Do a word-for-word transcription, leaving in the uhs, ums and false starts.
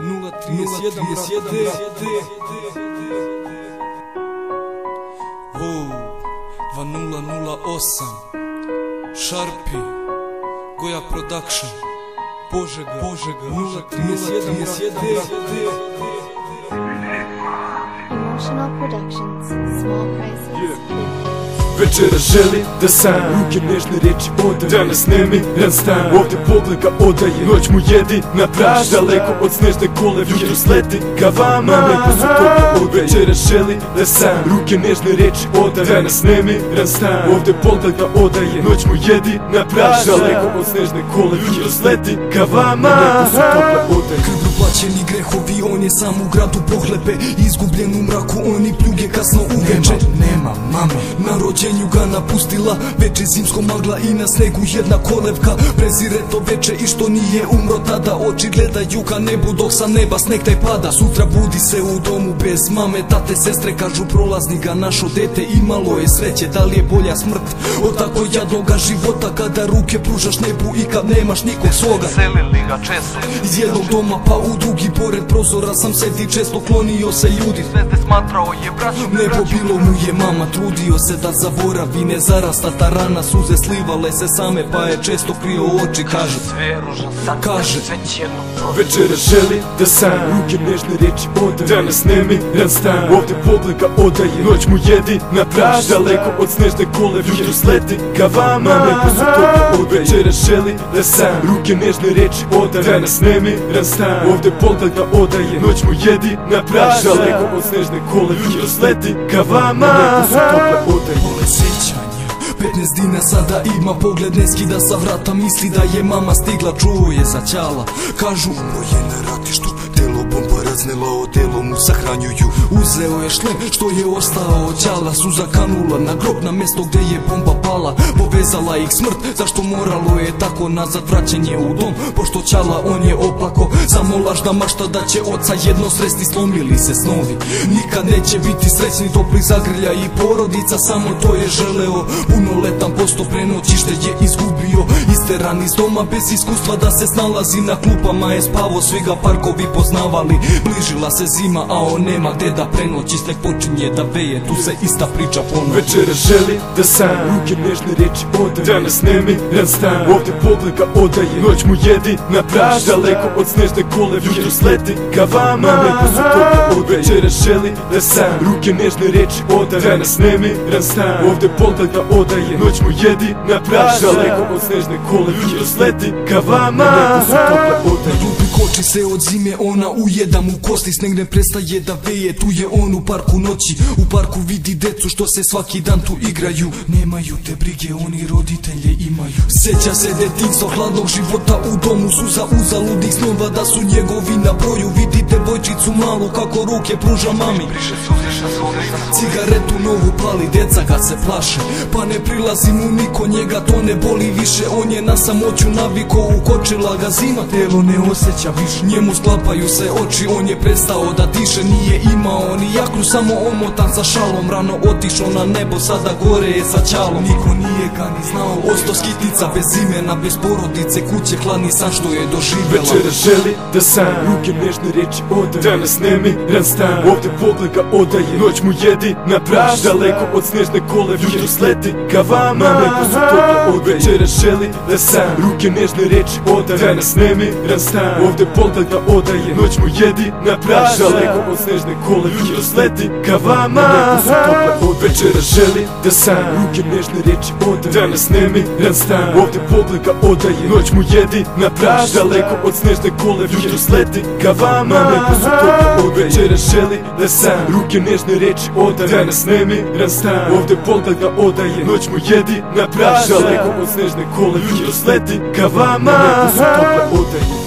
nula trideset jedan dva nula nula osam Sharpi Goja Production Požega nula trideset jedan Emotional Productions, small prices, big hits. Večera želi da sam ruke nežne reči odaje. Danas nemiran stan, ovdje pogled ga odaje. Noć mu jedi na praž, daleko od snežne kole. Jutro sleti ka vama, neko su tople odaje. Večera želi da sam ruke nežne reči odaje. Danas nemiran stan, ovdje pogled ga odaje. Noć mu jedi na praž, daleko od snežne kole. Jutro sleti ka vama, neko su tople odaje. Krvlju plaćeni grehovi, on je sam u gradu pohlebe. Izgubljen u mraku, oni pljuge kasno uveče. Nema mame, na rođenju ga napustila. Veče zimsko magla i na snegu jedna kolevka. Prezire to veče i što nije umro tada. Oči gledaju ka nebu dok sa neba sneg taj pada. Sutra budi se u domu bez mame, tate, sestre. Kažu prolazni ga našo dete, imalo je sreće. Da li je bolja smrt od tako jadnoga života, kada ruke pružaš nebu i kad nemaš nikog svoga? Selili ga često iz jednog doma pa u drugi, pored prozora sam sedi često, klonio se ljudi. Zvezde smatrao je braćom. Nebo bilo mu je mama, trudio se da zaboravi. Ne zarasta ta rana, suze slivale se same, pa je često krio oči. Kaže sve ružan sad, kaže već jedno prošlo. Večera želi da sam ruke nežne reči odaje. Danas nemiran stan, ovdje pogled ga odaje. Noć mu jedi na praž, daleko od snežne kole. Jutro sleti ka vama, neko su tople odaje. Večera želi da sam ruke nežne reči odaje. Danas nemiran stan, ovdje pogled ga odaje. Noć mu jedi na praž, daleko od snežne kole. Jutro sleti ka vama, neko su tople odaje. Vole sećanja, petnaest dina sada ima, pogled ne skida sa vrata. Misli da je mama stigla, čuo je za ćala. Kažu umro je na ratištu, telo bomba raznela, odelo mu sahranjuju. Uzeo je šlem što je ostao od ćala. Suza kanula na grob, na mjesto gdje je bomba pala. Povezala ih smrt, zašto moralo je tako? Nazad vraćanje u dom, pošto ćala on je oplako. Samo lažna mašta da će oca jedno sresti, slomili se snovi. Nikad neće biti srećni, topli zagrlja i porodica, samo to je želeo. Punoletan posto prenoćište je izgubio, isteran iz doma bez iskustva da se snalazi. Na klupama je spavo, svi ga parkovi poznavali. Bližila se zima, a on nema gde da prenoći. Sneg počinje da veje, tu se ista priča ponovi. Večera želi da sam ruke nežne reči odaje. Danas nemiran stan, ovdje pogled ga odaje. Noć mu jedi na praž, daleko od snežne kole. Jutro sleti ka vama, neko su tople odaje. Večera želi da sam ruke nežne reči odaje. Danas nemiran stan, ovdje pogled ga odaje. Noć mu jedi na praž, daleko od snežne kole. Jutro sleti ka vama, neko su tople odaje. Ljubi koči se od zime, ona ujeda mu kosti. Sneg ne prestaje da veje, tu je on u parku noći. U parku vidi decu što se svaki dan tu igraju. Nemaju te brige, oni roditelje imaju. Sjeća se detinjstva, hladnog života u domu. Suza uzaludnih snova da su njegovi na broju. Vidi devojčicu malu kako ruke pruža mami. Cigaretu novu pali, deca ga se plaše, pa ne prilazi mu niko, njega to ne boli više. On je na samoću naviko, ukočila ga zima, telo ne osjeća više. Njemu sklapaju se oči, on je prestao da diše. Nije imao ni jaknu, samo omotan sa šalom. Rano otišao na nebo, sada gore je sa ćalom. Niko nije ga ni znao, osto skitnica bez imena, bez porodice, kuće, hladni san što je doživjela. Večera želi da sam ruke nežne reči odaje. Danas nemiran stan, ovdje pogled ga odaje. Noć mu jedi na praž, daleko od snežne kole. Jutro sleti ka vama, neko su tople odaje. Večera želi da sam ruke nežne reči odaje. Danas nemiran stan, ovdje pogled ga odaje. Noć mu jedi na praž, daleko od snežne kole. Jutro sleti ka vama, neko su tople odaje. Večera želi da sam ruke nežne reči odaje. Danas nemiran stan, ovdje pogled ga odaje. Noć mu jedi na praž, daleko od snežne kole. Jutro sleti ka vama, neko su tople odaje. Večera želi da sam ruke nežne reči odaje. Danas nemiran stan, ovdje pogled ga odaje. Noć mu jedi na praž, daleko od snežne kole. Jutro sleti ka vama, neko su tople odaje.